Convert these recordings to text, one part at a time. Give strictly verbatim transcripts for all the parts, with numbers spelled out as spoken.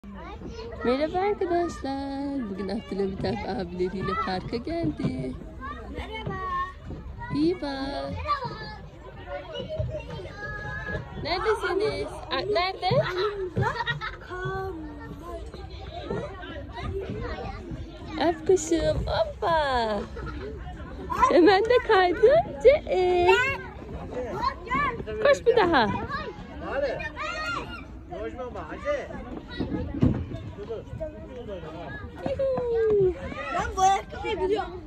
Merhaba arkadaşlar. Bugün Abdülhamit abileriyle parka geldi. Merhaba. İyi bak. Neredesiniz? A- Nerede? Af kuşum. Hoppa. Hemen de kaydı. Ce Koş bir daha. Ben bu ayakkabıyı biliyorum.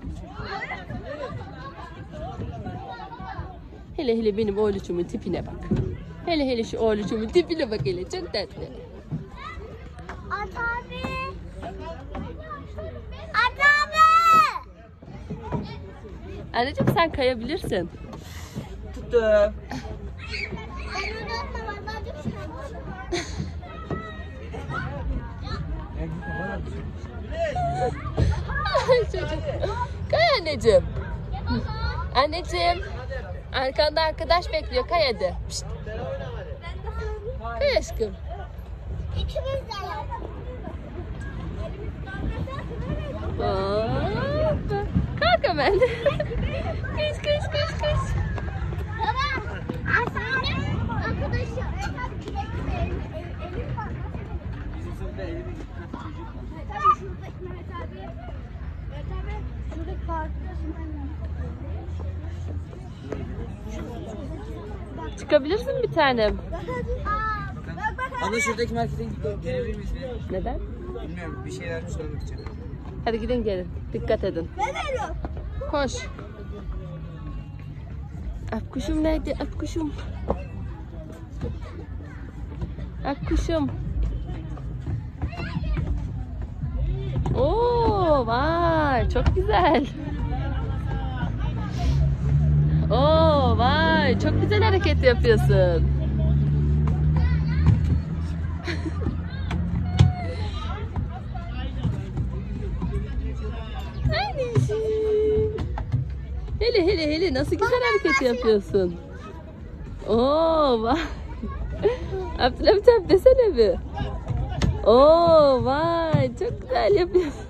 Hele hele benim oğlucumun tipine bak. Hele hele şu oğlucumun tipine bak hele. Çok tatlı. At abi. At abi. Anneciğim sen kayabilirsin. Tuttum. Ben öğretme vallahi Çocuk. Kay anneciğim. Anneciğim. Arkanda arkadaş bekliyor. Kay hadi. Pişt. Kay aşkım. İkimiz de yap. Hoppa. Kalk hemen. Kış kış kış kış. Baba. Aslanım. Arkadaşım. Elim var. Tabii şuradaki Mehmet abi. Mehmet abi. Şuradaki parkta. Çıkabilirsin bir tanem. Abla şuradaki markete gidip gelebilir miyiz? Neden? Bilmiyorum, bir şeyler sormak için. Hadi gidin gelin. Dikkat edin. Ne veriyor? Koş. Akkuşum nerede? Akkuşum. Akkuşum. Oo, vay, çok güzel. Oo, vay, çok güzel hareket yapıyorsun. Anneciğim. Hele hele hele nasıl güzel hareket yapıyorsun. Oo, vay. Abdülhamit abi desene bir. Oo, vay, çok güzel yapıyorsun.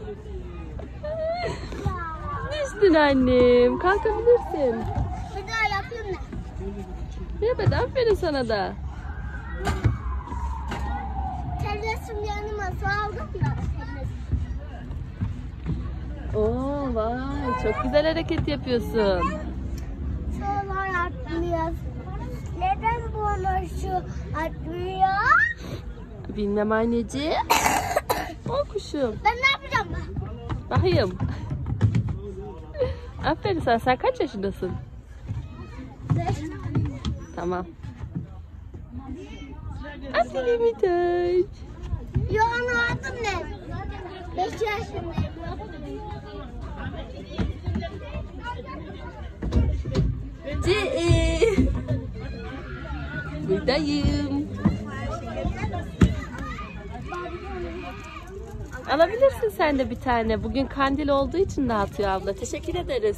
Düştün annem. Kalkabilirsin. Bir daha yapayım mı? Evet, aferin sana da. Terlesim yanıma saldım ya. Oo, vay, çok güzel hareket yapıyorsun. Şuralar atmıyor. Neden bana şu atmıyor? Bilmem anneciğim. O kuşum. Ben ne yapacağım ben? Bakayım. Aferin sana. Sen kaç yaşındasın? Beş. Tamam. Abdülhamit aç. Ya onu adım ne? Beş yaşındayım. Ce Buradayım. Alabilirsin sen de bir tane. Bugün kandil olduğu için dağıtıyor abla. Teşekkür ederiz.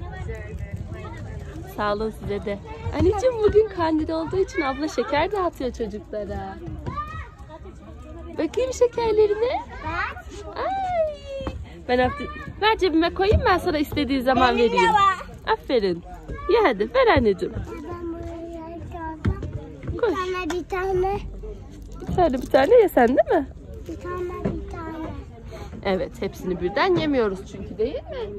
Sağ olun size de. Anneciğim bugün kandil olduğu için abla şeker dağıtıyor çocuklara. Bakayım şekerlerine. Ben? Ay. Ben Abdü... Ver cebime koyayım, ben sana istediği zaman Benim de vereyim. var. Aferin. Ye hadi ver anneciğim. Ben buraya kaldım. Bir Koş. tane bir tane. Bir tane bir tane ye sen değil mi? Bir tane bir tane. Evet, hepsini birden yemiyoruz çünkü, değil mi?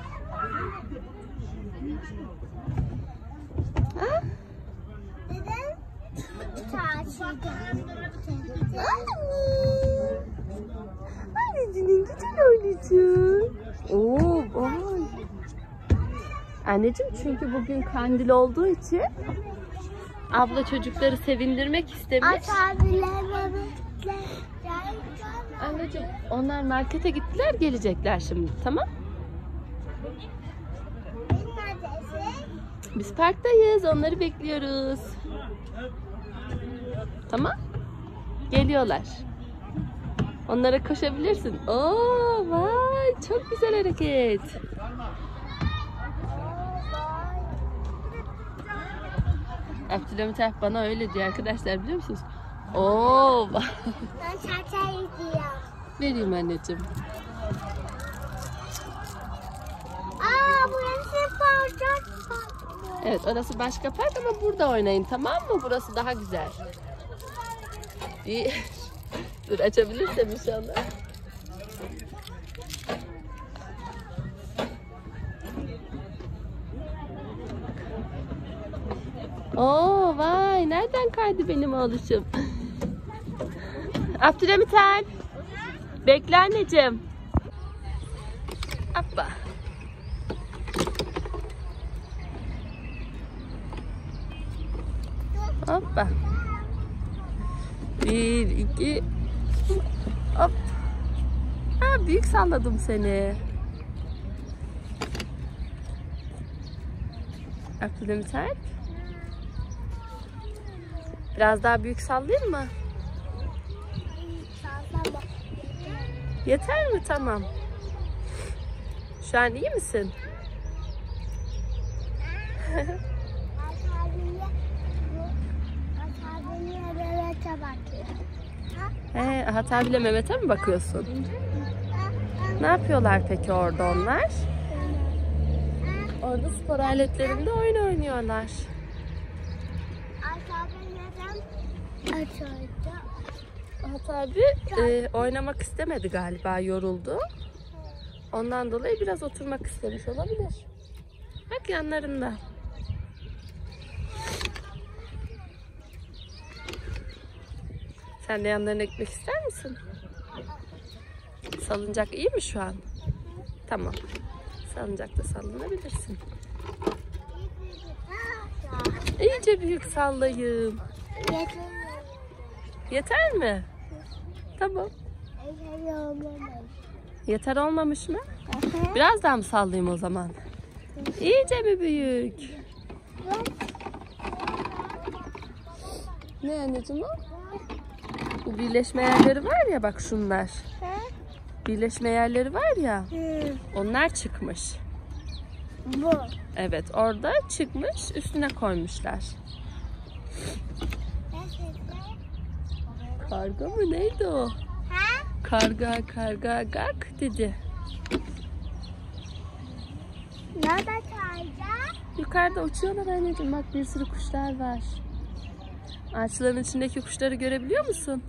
Ha? Neden? Tatilde. Anneciğim güzel oğlucuğum. Oo, vay. Anneciğim çünkü bugün kandil olduğu için abla çocukları sevindirmek istemiş. At abiler bebekler. Anneciğim onlar markete gittiler, gelecekler şimdi, tamam? Neredesin? Biz parktayız, onları bekliyoruz. Tamam? Geliyorlar. Onlara koşabilirsin. Oo, vay, çok güzel hareket. Abdülhamit bana öyle diyor arkadaşlar, biliyor musunuz? Oo. Ben çarçar izliyorum. Vereyim anneciğim. Aa burası park. Evet, orası başka park ama burada oynayın, tamam mı? Burası daha güzel. Bir... Dur, açabilirsem inşallah. Oo vay, nereden kaydı benim oğluşum? Abdülhamit Han. Bekle anneciğim. Hoppa. Hoppa. Bir, iki. Hop. Ha, büyük salladım seni. Abdülhamit Han. Biraz daha büyük sallayayım mı? Yeter mi? Tamam. Şu an iyi misin? He, Ahat abiyle Mehmet'e mi bakıyorsun? Ne yapıyorlar peki orada onlar? Orada spor aletlerinde oyun oynuyorlar. Ahat abi e, oynamak istemedi galiba, yoruldu. Ondan dolayı biraz oturmak istemiş olabilir. Bak yanlarında. Sen de yanlarına gitmek ister misin? Salıncak iyi mi şu an? Tamam. Salıncakta sallanabilirsin. İyice büyük sallayayım. Yeter mi? Tamam. Yeter olmamış mı? Biraz daha mı sallayayım o zaman? İyice mi büyük? Ne anneciğim o? Bu birleşme yerleri var ya, bak şunlar. Birleşme yerleri var ya. Onlar çıkmış. Bu. Evet, orada çıkmış, üstüne koymuşlar. Karga mı, neydi o? Ha? Karga, karga, gak dedi. Nerede kayacak? Yukarıda uçuyorlar anneciğim, bak bir sürü kuşlar var. Ağaçların içindeki kuşları görebiliyor musun?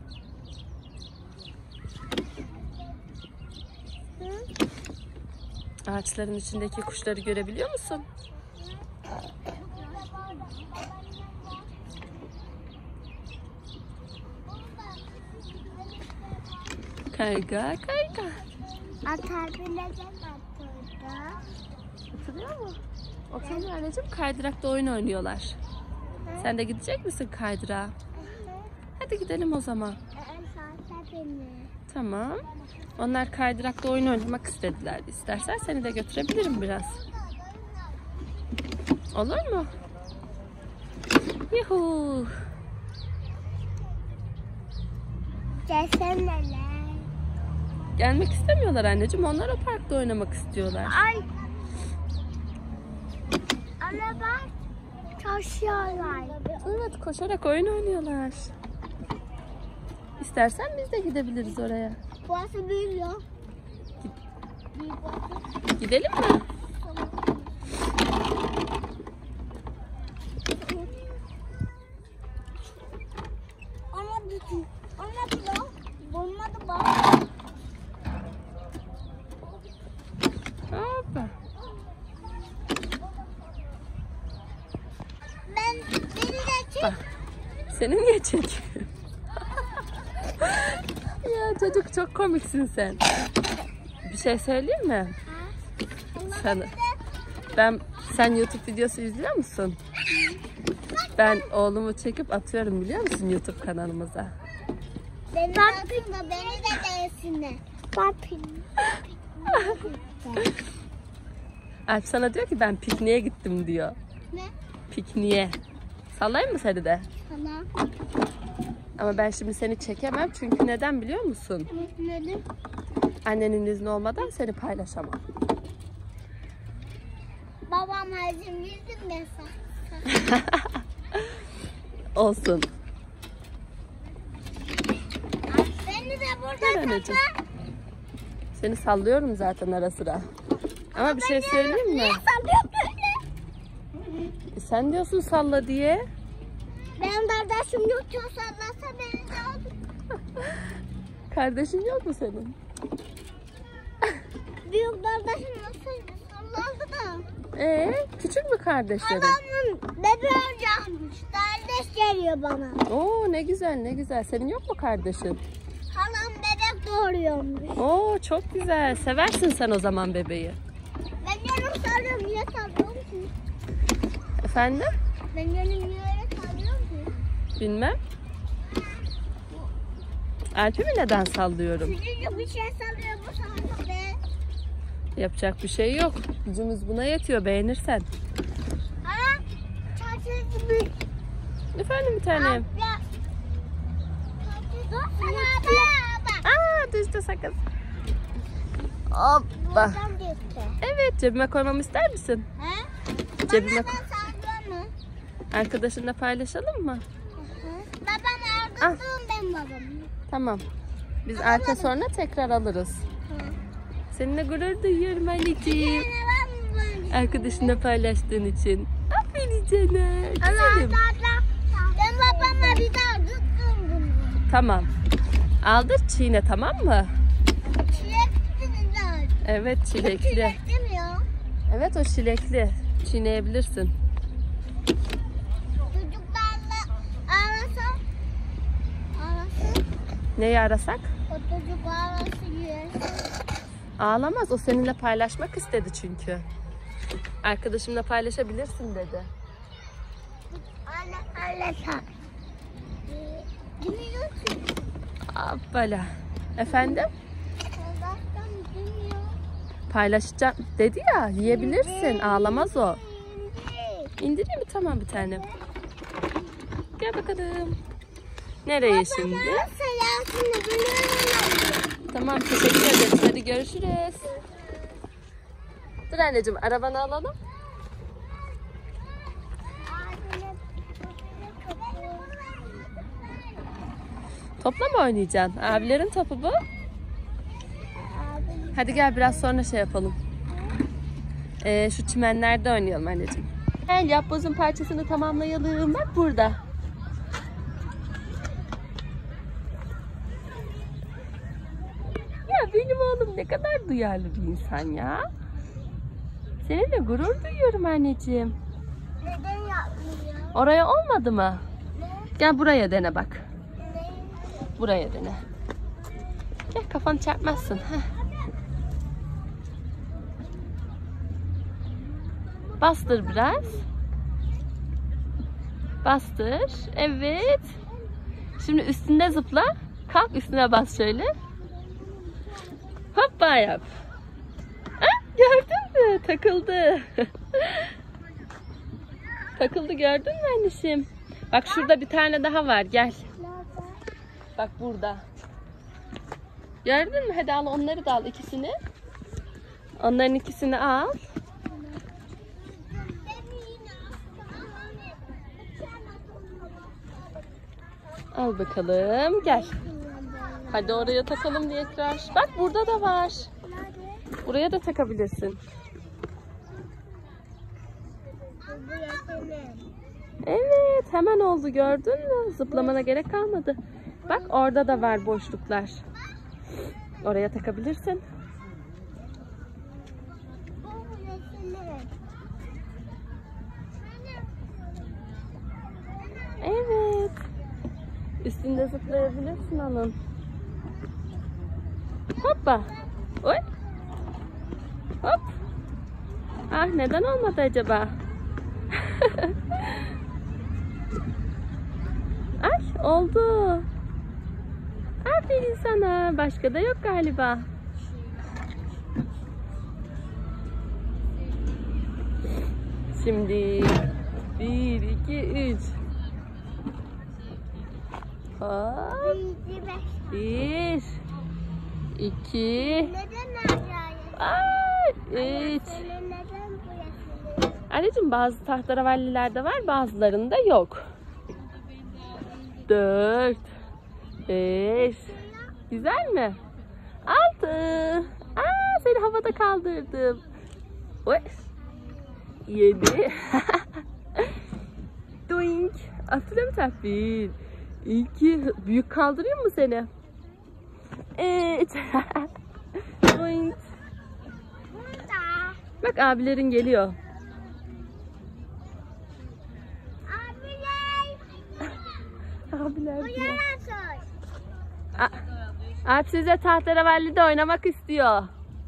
Ağaçların içindeki kuşları görebiliyor musun? Karga, karga. Atabilecek atıldı. Oturuyor mu? Oturmuyor anneciğim, kaydırakta oyun oynuyorlar. Sen de gidecek misin kaydırağa? Hadi gidelim o zaman. Tamam. Onlar kaydırakta oyun oynamak istediler. İstersen seni de götürebilirim biraz. Olur mu? Yuhuu. Gelsene. Gelmek istemiyorlar anneciğim. Onlar o parkta oynamak istiyorlar. Ay. Ana bak. Koşuyorlar. Evet, koşarak oyun oynuyorlar. İstersen biz de gidebiliriz oraya. Burası büyüyor. Gidelim mi? Ana bütün. Ana bir bak. Bulmadı bak. Hoppa. Ben beni de çek. Bak. Seni niye çekiyorum? Ya çocuk, çok komiksin sen. Bir şey söyleyeyim mi? Sana. Ben, sen YouTube videosu izliyor musun? Ben oğlumu çekip atıyorum, biliyor musun, YouTube kanalımıza? Beni de beni de değsinler. Papin. Alp sana diyor ki ben pikniğe gittim diyor. Ne? Pikniğe. Sallayayım mı seni de? Tamam. Ama ben şimdi seni çekemem, çünkü neden biliyor musun? Neden? Annenin izni olmadan seni paylaşamam. Babam her gün yüzüm mesela. Olsun. Gel anneciğim. Seni sallıyorum zaten ara sıra. Ama bir şey söyleyeyim mi? Niye sallıyorsun öyle? E sen diyorsun salla diye. Benim kardeşim yok ki o sallasa beni de alır. Kardeşin yok mu senin? Büyük kardeşim olsaydı sallardı da. Ee, küçük mü kardeşlerin? Halamın bebeği olacakmış. Kardeş geliyor bana. Oo ne güzel ne güzel. Senin yok mu kardeşin? Halam bebek doğuruyormuş. Oo çok güzel. Seversin sen o zaman bebeği. Ben yarım sallıyorum. Niye sallıyorum ki? Efendim? Ben yarım niye öyle sallıyorum ki? Bilmem. Alp'i mi neden sallıyorum? Küçücük bir şey sallıyor bu sallıyor be. Yapacak bir şey yok. Gücümüz buna yetiyor beğenirsen. Ha? Çarşı gibi. Efendim bir tanem. Ya. Dur sana baba. Aa düştü sakız. Hoppa. Buradan düştü. Evet cebime koymamı ister misin? He? Cebime Bana koy. ben sallıyor mu? Arkadaşınla paylaşalım mı? Babam Ah. aldı ben babam. Tamam. Biz Alp'e sonra tekrar alırız. Seninle gurur duyuyorum anneciğim. Ne var mı? Arkadaşınla paylaştığın için. Aferin sana. Allah Güzelim. Allah. Ben babama bir daha tuttum bunu. Tamam. Aldır çiğne tamam mı? Çilekli de. Evet çilekli. Çilekli mi ya? Evet o çilekli. Çiğneyebilirsin. Çocuklarla arasa. Arası. Neyi arasak? O çocuk arası yer. Ağlamaz. O seninle paylaşmak istedi çünkü. Arkadaşımla paylaşabilirsin dedi. Anne anne sen. Bilmiyorsun. Hoppala. Efendim? Allah'tan bilmiyor. Paylaşacağım dedi ya. Yiyebilirsin. Ağlamaz o. Şimdi. İndireyim mi? Tamam bir tanem. Gel bakalım. Nereye şimdi? Selamını biliyorum. Tamam teşekkür ederiz. Hadi görüşürüz. Dur anneciğim arabanı alalım. Topla mı oynayacaksın? Abilerin topu bu. Hadi gel biraz sonra şey yapalım. Ee, şu çimenlerde oynayalım anneciğim. Gel yapbozun parçasını tamamlayalım. Bak burada. Ya benim oğlum ne kadar duyarlı bir insan ya. Seninle gurur duyuyorum anneciğim. Neden yapmıyor? Oraya olmadı mı? Ne? Gel buraya dene bak. Ne? Buraya dene. Gel kafanı çarpmazsın. Heh. Bastır biraz. Bastır. Evet. Şimdi üstünde zıpla. Kalk üstüne bas şöyle. Hoppa yap. Ah, gördün mü? Takıldı. Takıldı gördün mü anneciğim? Bak şurada bir tane daha var. Gel. Bak burada. Gördün mü? Hadi al onları da al ikisini. Onların ikisini al. Al bakalım. Gel. Hadi oraya takalım tekrar. Bak burada da var. Buraya da takabilirsin. Evet hemen oldu gördün mü? Zıplamana gerek kalmadı. Bak orada da var boşluklar. Oraya takabilirsin. Evet. Üstünde zıplayabilirsin onun. Hoppa. Oy. Hop. Ah neden olmadı acaba? Ay oldu. Aferin sana. Başka da yok galiba. Şimdi bir, iki, üç. Hop. Bir, iki, ay, üç. Anneciğim bazı tahtaravallilerde var, bazılarında yok. Dört, beş, Güzel mi? Altı. Aa, seni havada kaldırdım. Oy. Yedi. Doink. Abdülhamit bir. İki. Büyük kaldırayım mı seni? Evet. Doink. Bak abilerin geliyor. Abiler diyor. Alp size Tahterevalli'de oynamak istiyor.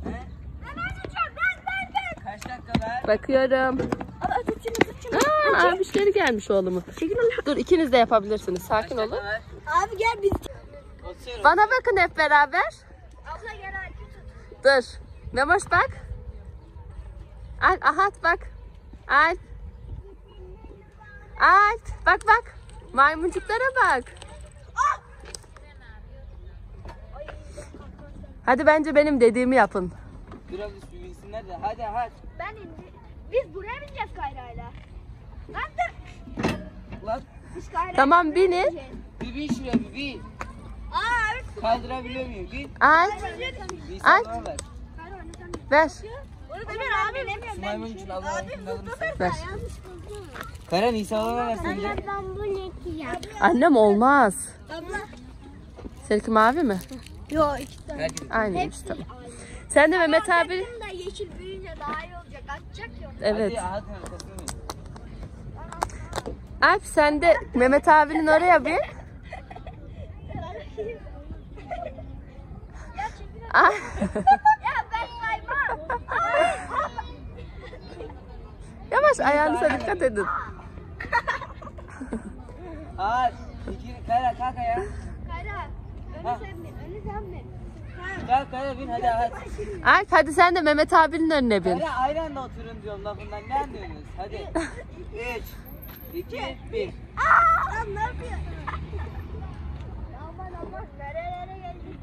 Kaç dakika ver? Bakıyorum. Aa, abişleri gelmiş oğlumu. Dur ikiniz de yapabilirsiniz. Sakin olun. Abi gel biz. Oturuyorum. Bana bakın hep beraber. Abla gel Alp'i tut. Dur. Memoş bak. Alp, Ahat bak. Alp. Alp. Bak bak. Maymuncuklara bak. Hadi bence benim dediğimi yapın. Biraz üst bir bilsinler de. Hadi hadi. Ben indi. Biz buraya bineceğiz Kayra'yla. Lan dur. Lan Biz Kayra'yla Tamam, buraya binin. bineceğiz. bir bin şuraya bir bin. Aa evet. Kaldırabiliyor muyum? Bin. Alp. Bir Ay. sana ver. Kayra onu sen bin. Ver. Onu ben abi bilemiyorum. Şu maymun için Allah'ın izniyle alır mısın? Ver. Kara Nisa ona versin bir de. Ben bu ne ya? Annem olmaz. Abla. Seninki mavi mi? Yo iki tane. Herkes. Aynıymış tamam. Sen de Mehmet abi. Da yeşil büyüyünce daha iyi olacak. Atacak ya onu. Evet. Hadi hadi arkasını. Alp sen de Mehmet abinin oraya bir. Ay. Ya ben saymam. Yavaş ayağınıza dikkat edin. Hadi. İki, Kara kalk ayağa. Kayra. Ha. Önü sen bin. Önü sen bin. Kalk Kara bin hadi hadi. Alp hadi sen de Mehmet abinin önüne bin. Kara aynı anda oturun diyorum lafından ne anlıyorsunuz? Hadi. Üç. İki. Bir. Aa! Lan ne yapıyor? Aman aman nerelere geldik?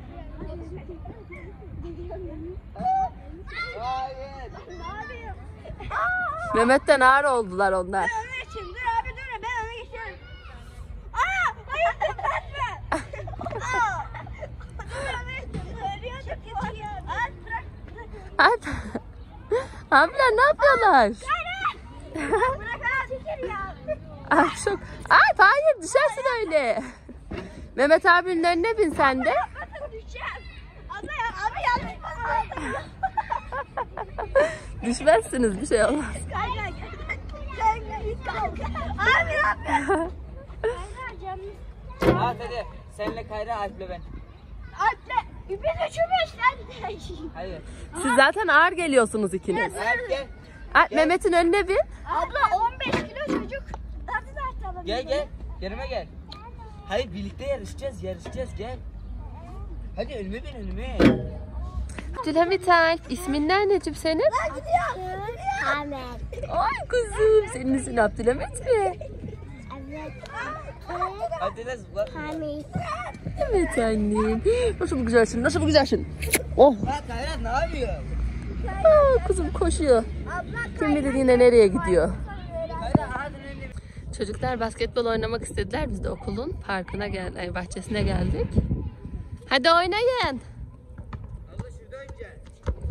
Hayır. Ne yapıyor? Mehmet'ten ağır oldular onlar. Öne geçin. Dur abi dur. Ben öne geçiyorum. Aa! Hayır tepetme. Aa! Dur öne geçin. Ölüyorduk geçiyor. Aa bırak. Alp. Abiler ne yapıyorlar? Bırak ha. Çekil ya. Alp çok. Alp hayır düşersin öyle. Mehmet abinin önüne bin sen de. Bakın düşeceğim. Abla ya. Abi yanlış bana. Düşmezsiniz bir şey olmaz. Kayra gel. Sen git kalk. Abi ne yapıyorsun? Kayra canım. Hadi hadi. Senle Kayra Alp'le ben. Atla. Biz üçümüz sen. Hayır. Siz zaten ağır geliyorsunuz ikiniz. Alp gel. Alp Mehmet'in önüne bin. Abla on beş kilo çocuk. Nasıl da atalım? Gel gel. Yanıma gel. Hayır birlikte yarışacağız yarışacağız gel. Hadi önüme bin önüme. Abdülhamit Alp. İsmin ne anneciğim senin? Ben gidiyorum. Ahmet. Ay kuzum. Senin ismin Abdülhamit mi? Evet. Hadi de zıpla. Hamit. Evet annem. Nasıl bu güzelsin? Nasıl bu güzelsin? Oh. Bak Kayra ne yapıyor? Aa, kuzum koşuyor. Kim bilir yine nereye gidiyor. Kayra hadi önüne. Çocuklar basketbol oynamak istediler. Biz de okulun parkına gel, ay, bahçesine geldik. Hadi oynayın. Abla şurada önce.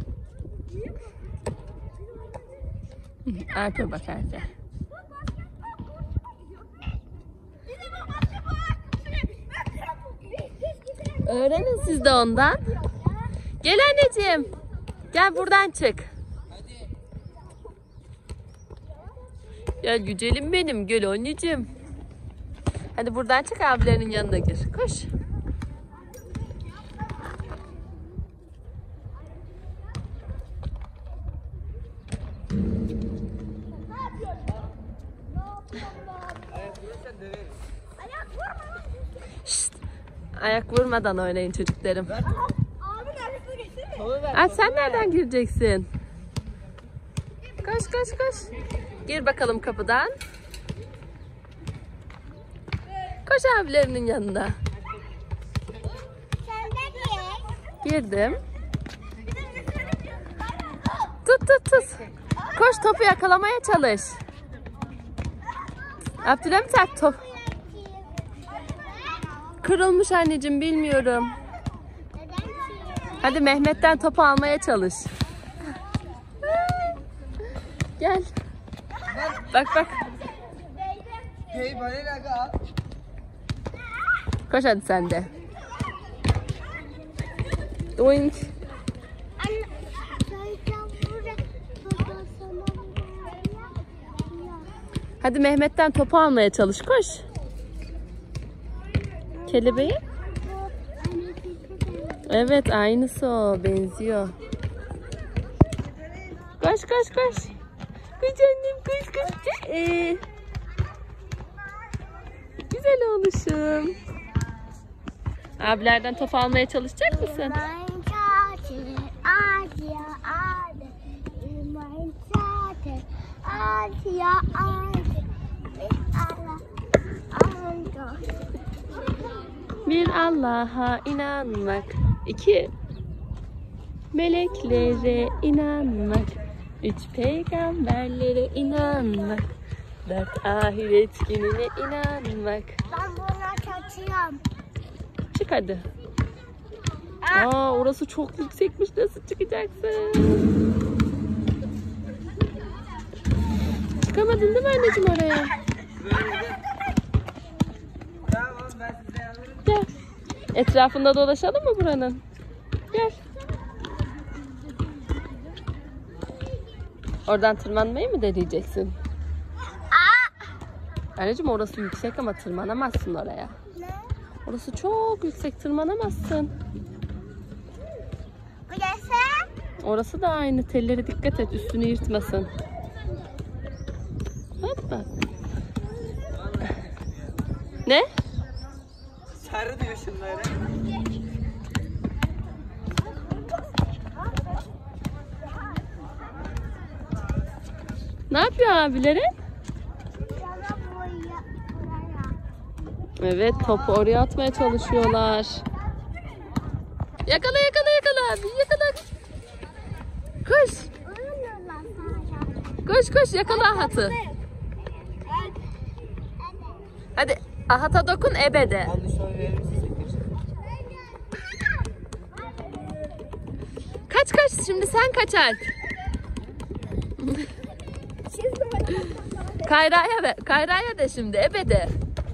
Alp'e bak Alp'e. Öğrenin siz de ondan. Gel anneciğim. Gel buradan çık. Hadi. Gel güzelim benim. Gel anneciğim. Hadi buradan çık abilerinin yanına gir. Koş. Ayak vurursan döverim. Ayak vurma. Şşt. Ayak vurmadan oynayın çocuklarım. Ver topu. Abi nerede geçsene? Topu ver. Ay topu sen ver. nereden gireceksin? Koş koş koş. Gir bakalım kapıdan. Koş abilerinin yanına. Sen de gir. Girdim. Tut tut tut. Koş topu yakalamaya çalış. Abdülhamit Alp top. Kırılmış anneciğim bilmiyorum. Hadi Mehmet'ten topu almaya çalış. Gel. Bak bak. Hey bana ne aga? Koş hadi sen de. Doink. Hadi Mehmet'ten topu almaya çalış. Koş. Kelebeği. Evet aynısı o. Benziyor. Koş koş koş. Koş annem koş koş. Ee, güzel oluşum. Abilerden top almaya çalışacak mısın? Bir Allah'a inanmak, iki meleklere inanmak, üç peygamberlere inanmak, dört ahiret gününe inanmak. Ben buna kaçıyorum. Çık hadi. Aa, orası çok yüksekmiş. Nasıl çıkacaksın? Çıkamadın değil mi anneciğim oraya? Tamam ben size alırım. Gel. Etrafında dolaşalım mı buranın? Gel. Oradan tırmanmayı mı deneyeceksin? Anneciğim orası yüksek ama tırmanamazsın oraya. Ne? Orası çok yüksek, tırmanamazsın. Burası? Orası da aynı. Telleri dikkat et, üstünü yırtmasın. Hoppa. Ne? Sarı diyor şunlara. Ne yapıyor abileri? Yana buraya. Buraya. Evet, topu oraya atmaya çalışıyorlar. Yakala yakala yakala abi, yakala. Koş. Uyumuyorlar sadece. Koş koş yakala Ahat'ı. Hadi Ahat'a dokun, ebede. Al şöyle verir misin? Kaç kaç, şimdi sen kaç Alp. Kayra'ya ver. Kayra'ya de şimdi ebede.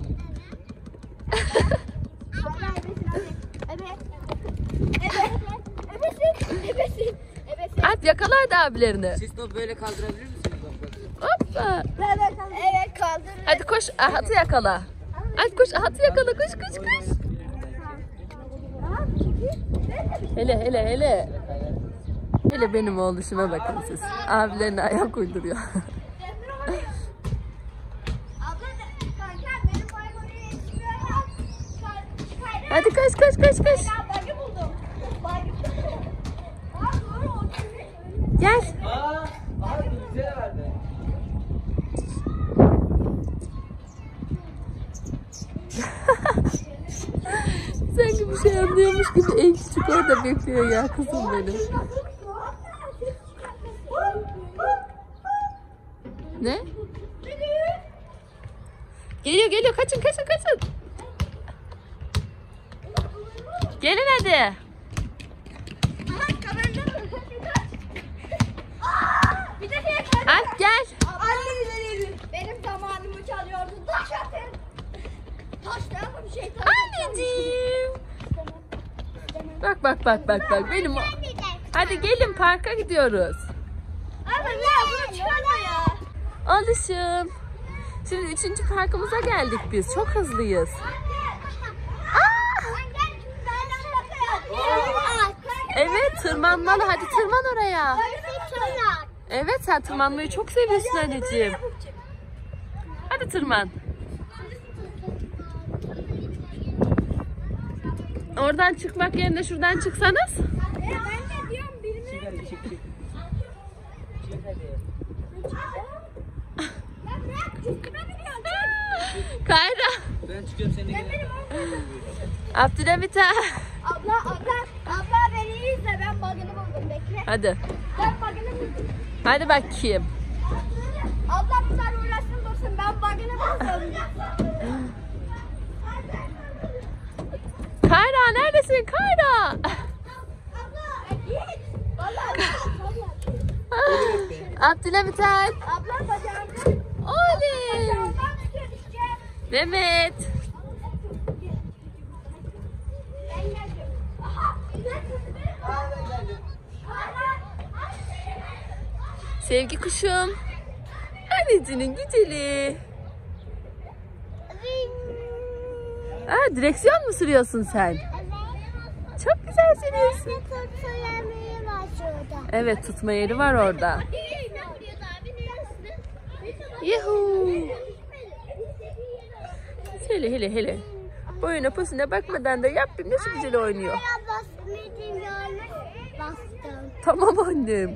Alp yakala hadi abilerini. Siz topu böyle kaldırabilir misiniz? Hoppa. Evet kaldır. Hadi koş Ahat'ı yakala. Alp koş Ahat'ı yakala, koş koş koş. Hele hele hele. Hele benim oğluşuma bakın siz. Abilerine ayak uyduruyor. Hadi koş koş koş koş. Gel. Aa, abi bize de verdi. Sanki bir şey anlıyormuş gibi en küçük orada bekliyor ya kızım benim. Ne? Geliyor geliyor, kaçın kaçın kaçın. Gelin hadi. Alp gel. Benim zamanımı çalıyordu. Taş atın. Taşla bir şey. Anneciğim. Bak bak bak bak bak benim. Hadi gelin parka gidiyoruz. Ama ya bunu çıkarma ya. Alışım. Şimdi üçüncü parkımıza geldik biz. Çok hızlıyız. Evet tırmanmalı. Hadi tırman oraya. Evet sen tırmanmayı çok seviyorsun anneciğim. Hadi tırman. Oradan çıkmak yerine şuradan çıksanız. Ben de diyorum birine. Çık hadi çık çık. Çık hadi. Kayra. Ben çıkıyorum sen de gel. Abdülhamit ha. Abla abla abla beni izle, ben bug'ını buldum, bekle. Hadi. Ben bug'ını buldum. Hadi bakayım. Ablam sen uğraşsın dursun, ben bug'ını buldum. Kayra neredesin Kayra? Abla Abdülhamit Alp. Ablam bacağımda. Oley. Bacağımdan tutuyor işte. Mehmet. Ben geldim. Aha. Aa, ben geldim. Sevgi kuşum. Annecinin güzeli. Aa, direksiyon mu sürüyorsun sen? Çok güzel sürüyorsun. Evet, tutma yeri var orada. Yuhuu. Hele hele hele. Boyuna posuna bakmadan da yaptım. Nasıl güzel oynuyor. Tamam annem.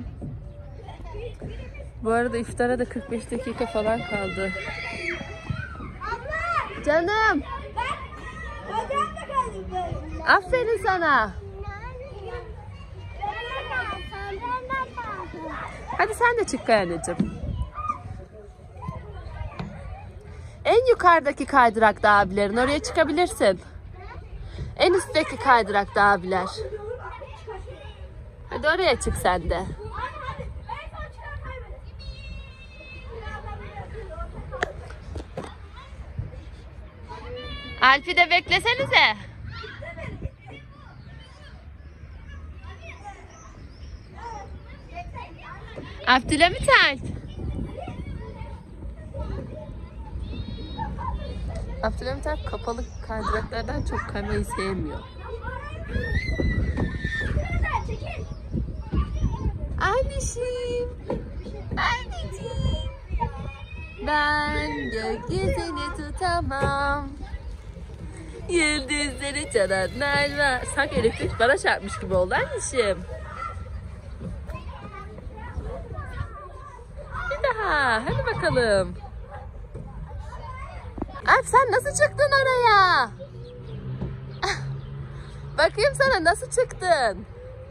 Bu arada iftara da kırk beş dakika falan kaldı. Canım. Bacağımda kaldım böyle. Aferin sana. Hadi sen de çık Kayanacığım. En yukarıdaki kaydırakta abilerin, oraya çıkabilirsin. En üstteki kaydırakta abiler. Hadi oraya çık sen de. Alp'i de beklesenize. Abdülhamit Alp. Abdülhamit Alp kapalı kaydıraklardan çok kaymayı sevmiyor. Anneciğim. Anneciğim. Ben gökyüzünü tutamam. Yıldızları çalanlar var. Sanki elektrik bana çarpmış gibi oldu anneciğim. Bir daha. Hadi bakalım. Alp sen nasıl çıktın oraya? Bakayım sana nasıl çıktın?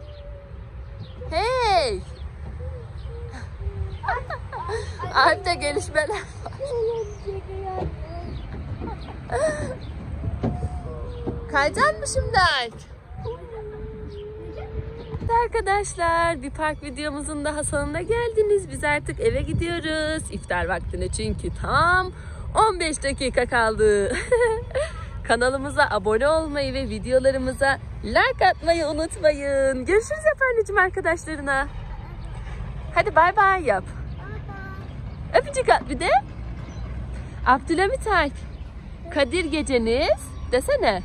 Hey. Alp'te gelişmeler var. Kaycan mı şimdi Alp? Arkadaşlar, bir park videomuzun daha sonuna geldiniz. Biz artık eve gidiyoruz. İftar vaktine çünkü tam on beş dakika kaldı. Kanalımıza abone olmayı ve videolarımıza like atmayı unutmayın. Görüşürüz efendim arkadaşlarına. Hadi bay bay yap. Öpücük at bir de. Abdülhamit Alp. Kadir geceniz desene.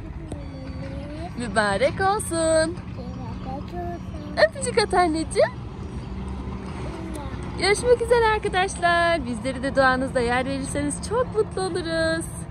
Mübarek olsun. Öpücük at anneciğim. Görüşmek üzere arkadaşlar. Bizleri de duanızda yer verirseniz çok mutlu oluruz.